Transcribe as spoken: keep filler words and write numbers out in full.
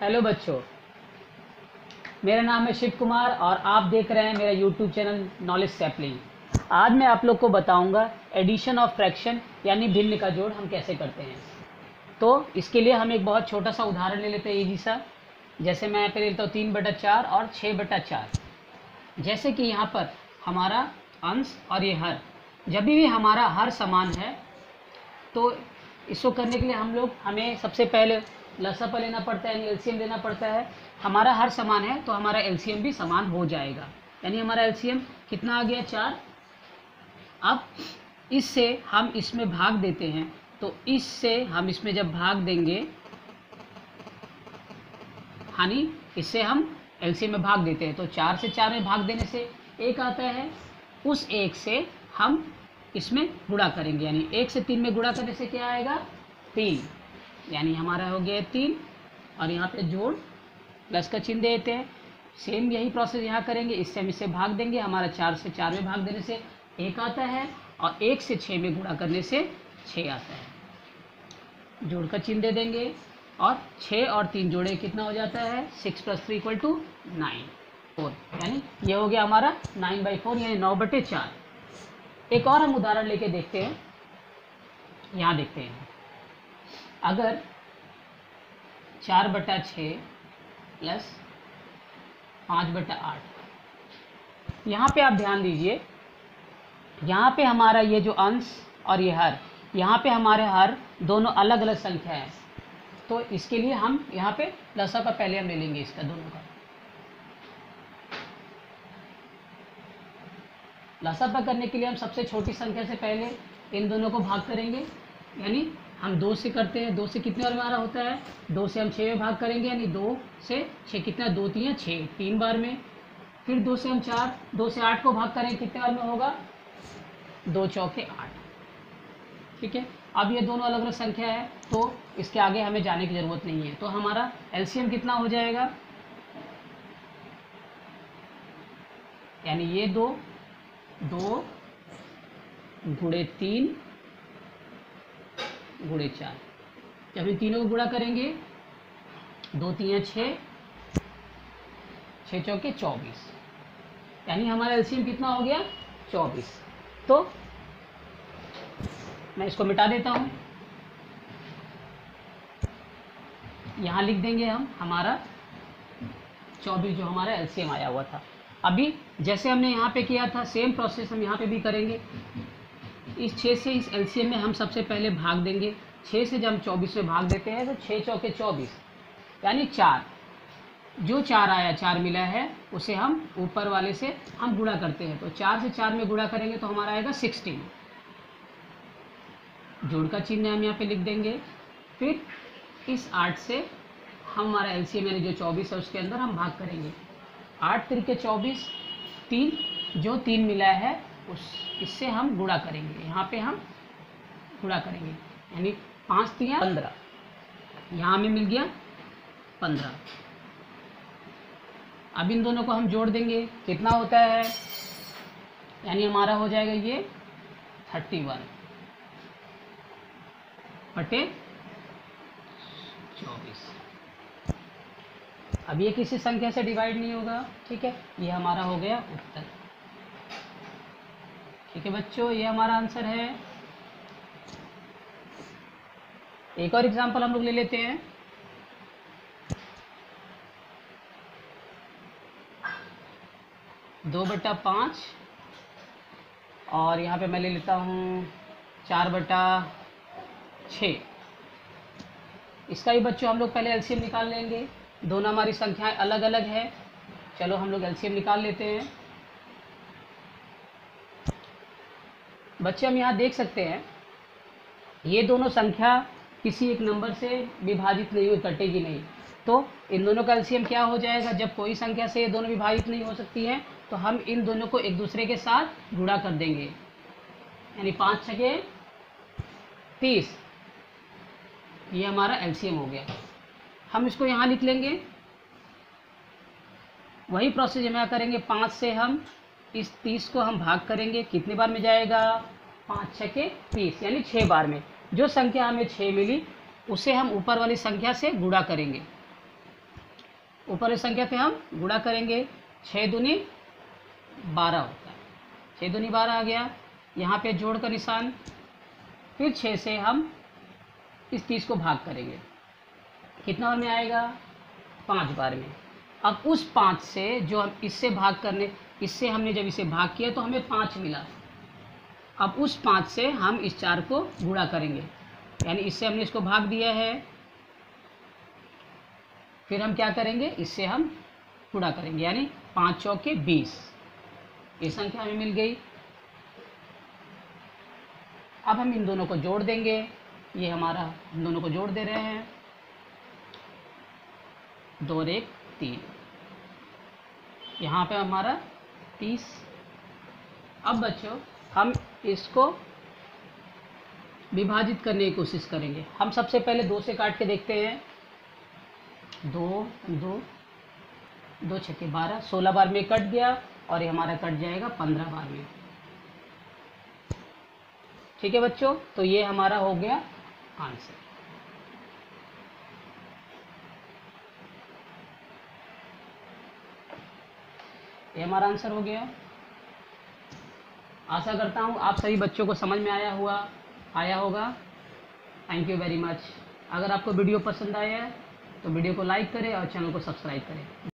Hello बच्चों, मेरा नाम है शिव कुमार और आप देख रहे हैं मेरा यूट्यूब चैनल नॉलेज सैपलिंग। आज मैं आप लोग को बताऊंगा एडिशन ऑफ फ्रैक्शन यानी भिन्न का जोड़ हम कैसे करते हैं। तो इसके लिए हम एक बहुत छोटा सा उदाहरण ले लेते हैं इजी सा। जैसे मैं यहाँ पे ले लेता हूँ तीन बटा चार और छः बटा चार। जैसे कि यहाँ पर हमारा अंश और ये हर, जब भी हमारा हर समान है तो इसको करने के लिए हम लोग हमें सबसे पहले लसापा लेना पड़ता है यानी एलसीएम लेना पड़ता है। हमारा हर समान है तो हमारा एलसीएम भी समान हो जाएगा, यानी हमारा एलसीएम कितना आ गया चार। अब इससे हम इसमें भाग देते हैं, तो इससे हम इसमें जब भाग देंगे यानी इससे हम एलसीएम में भाग देते हैं तो चार से चार में भाग देने से एक आता है, उस एक से हम इसमें गुणा करेंगे यानी एक से तीन में गुणा करने से क्या आएगा तीन, यानी हमारा हो गया तीन। और यहाँ पे जोड़ प्लस का चिन्ह देते हैं। सेम यही प्रोसेस यहाँ करेंगे, इससे हम इससे भाग देंगे, हमारा चार से चार में भाग देने से एक आता है और एक से छः में गुणा करने से छः आता है। जोड़ का चिन्ह दे देंगे और छः और तीन जोड़े कितना हो जाता है six plus three equal to nine four, यानी ये हो गया हमारा नाइन बाई फोर यानी नौ बटे चार। एक और हम उदाहरण लेके देखते हैं। यहाँ देखते हैं, अगर चार बटा छः प्लस पाँच बटा आठ, यहाँ पे आप ध्यान दीजिए, यहाँ पे हमारा ये जो अंश और ये हर, यहाँ पे हमारे हर दोनों अलग अलग संख्या है, तो इसके लिए हम यहाँ पे लसापा पहले हम ले लेंगे इसका दोनों का। लसापा करने के लिए हम सबसे छोटी संख्या से पहले इन दोनों को भाग करेंगे, यानी हम दो से करते हैं, दो से कितने बार हमारा होता है, दो से हम छः में भाग करेंगे यानी दो से छः कितना दो तीन छः तीन बार में। फिर दो से हम चार, दो से आठ को भाग करेंगे कितने बार में होगा दो चौके आठ। ठीक है, अब ये दोनों अलग अलग संख्या है तो इसके आगे हमें जाने की ज़रूरत नहीं है। तो हमारा एलसीएम कितना हो जाएगा, यानी ये दो दो गुणे तीन गुणे चार, जब इन तीनों को गुणा करेंगे दो तीन छः, छः चौके चौबीस, यानी हमारा एलसीएम कितना हो गया चौबीस। तो मैं इसको मिटा देता हूँ, यहाँ लिख देंगे हम हमारा चौबीस जो हमारा एलसीएम आया हुआ था। अभी जैसे हमने यहाँ पे किया था सेम प्रोसेस हम यहाँ पे भी करेंगे। इस छः से इस एलसीएम में हम सबसे पहले भाग देंगे, छः से जब हम चौबीस में भाग देते हैं तो छः चौके चौबीस यानी चार, जो चार आया चार मिला है उसे हम ऊपर वाले से हम गुणा करते हैं, तो चार से चार में गुणा करेंगे तो हमारा आएगा सिक्सटीन। जोड़ का चिन्ह हम यहाँ पे लिख देंगे। फिर इस आठ से हम हमारा एलसीएम यानी जो चौबीस है उसके अंदर हम भाग करेंगे, आठ तिरके चौबीस, तीन जो तीन मिला है उस इससे हम गुणा करेंगे, यहाँ पे हम गुणा करेंगे यानी पाँच तिया पंद्रह, यहाँ में मिल गया पंद्रह। अब इन दोनों को हम जोड़ देंगे, कितना होता है, यानी हमारा हो जाएगा ये थर्टी वन बटे चौबीस। अब ये किसी संख्या से डिवाइड नहीं होगा, ठीक है, ये हमारा हो गया उत्तर। ठीक है बच्चों, ये हमारा आंसर है। एक और एग्जांपल हम लोग ले लेते हैं। दो बटा पाँच और यहाँ पे मैं ले लेता हूँ चार बटा छः। इसका भी बच्चों हम लोग पहले एलसीएम निकाल लेंगे, दोनों हमारी संख्याएं अलग अलग है। चलो हम लोग एलसीएम निकाल लेते हैं। बच्चे हम यहाँ देख सकते हैं ये दोनों संख्या किसी एक नंबर से विभाजित नहीं हुई, कटेगी नहीं, तो इन दोनों का एलसीएम क्या हो जाएगा, जब कोई संख्या से ये दोनों विभाजित नहीं हो सकती हैं तो हम इन दोनों को एक दूसरे के साथ गुणा कर देंगे, यानी पाँच छके तीस, ये हमारा एलसीएम हो गया। हम इसको यहाँ लिख लेंगे, वही प्रोसेस हम यहाँ करेंगे। पाँच से हम इस तीस को हम भाग करेंगे, कितने बार में जाएगा पाँच छके तीस यानी छः बार में। जो संख्या हमें छः मिली उसे हम ऊपर वाली संख्या से गुणा करेंगे, ऊपर वाली संख्या से हम गुणा करेंगे, छः दूनी बारह होता है, छः दूनी बारह आ गया, यहाँ पे जोड़ का निशान, फिर छः से हम इस तीस को भाग करेंगे, कितना बार में आएगा, पाँच बार में। अब उस पाँच से जो हम इससे भाग करने, इससे हमने जब इसे भाग किया तो हमें पाँच मिला, अब उस पाँच से हम इस चार को गुणा करेंगे, यानी इससे हमने इसको भाग दिया है, फिर हम क्या करेंगे, इससे हम गुणा करेंगे, यानी पाँच चौके बीस, ये संख्या हमें मिल गई। अब हम इन दोनों को जोड़ देंगे, ये हमारा, हम दोनों को जोड़ दे रहे हैं, दो और एक तीन, यहाँ पे हमारा तीस। अब बच्चों हम इसको विभाजित करने की कोशिश करेंगे। हम सबसे पहले दो से काट के देखते हैं, दो दो दो छक्के बारह, सोलह बार में कट गया और ये हमारा कट जाएगा पंद्रह बार में। ठीक है बच्चों, तो ये हमारा हो गया आंसर। ये हमारा आंसर हो गया। आशा करता हूँ आप सभी बच्चों को समझ में आया हुआ आया होगा। Thank you very much. अगर आपको वीडियो पसंद आया है तो वीडियो को लाइक करें और चैनल को सब्सक्राइब करें।